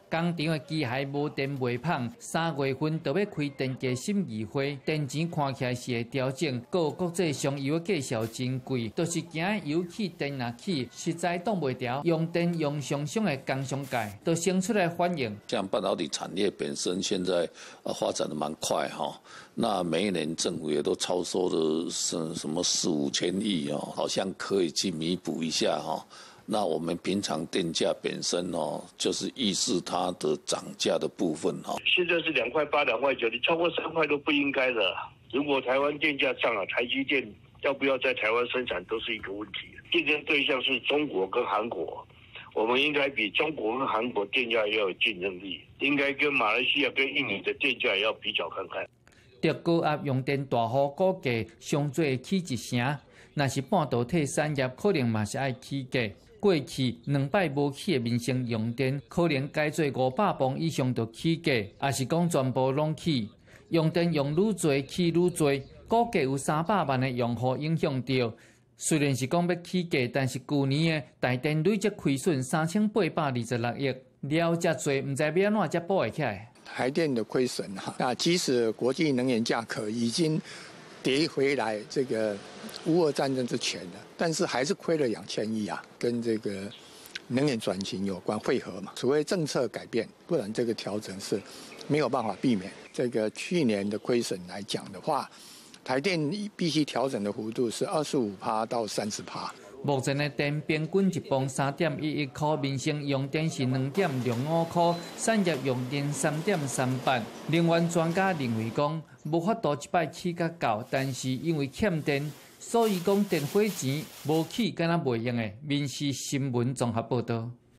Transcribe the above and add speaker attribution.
Speaker 1: 工厂的机械无电袂芳，3月份就要开电价审议会，电钱看起来是会调整，各国际上油的价销真贵，都是惊油起电若起，实在挡袂牢，用电用上升的工商界都生出来反应。
Speaker 2: 像半导体产业本身现在发展的蛮快哈，那每一年政府也都超收的什么4、5千亿哦，好像可以去弥补一下哈。那我们平常电价本身哦，就是抑制它的涨价的部分哈。
Speaker 3: 现在是2块8、2块9，你超过3块都不应该的。如果台湾电价上了，台积电要不要在台湾生产都是一个问题。竞争对象是中国跟韩国，我们应该比中国跟韩国电价要有竞争力，应该跟马来西亚跟印尼的电价也要比较看看。
Speaker 1: 着高压用电大户估计上最起1成，若是半导体产业可能嘛是爱起价。过去2摆无起的民生用电，可能改做500磅以上就起价，也是讲全部拢起。用电用愈多起愈多，估计有300万的用户影响到。虽然是讲要起价，但是去年的台电累积亏损3826亿，了遮多，唔知要安怎才补会起来。
Speaker 4: 台电的亏损那即使国际能源价格已经跌回来这个乌俄战争之前的，但是还是亏了2000亿啊，跟这个能源转型有关汇合嘛，除非政策改变，不然这个调整是没有办法避免。这个去年的亏损来讲的话，台电必须调整的幅度是25%到30%。
Speaker 1: 目前的电平均1磅3.11块，民生用电是2.05块，产业用电3.38。能源专家认为讲，无法度一摆起较高，但是因为欠电，所以讲电费钱无起，敢若袂用的。民视新闻综合报道。